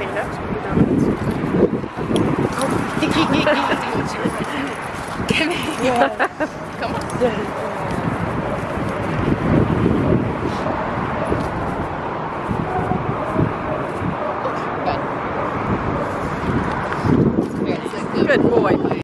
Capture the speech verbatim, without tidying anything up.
stand up so we can dominance. Come here. Yeah. Come on. Good boy.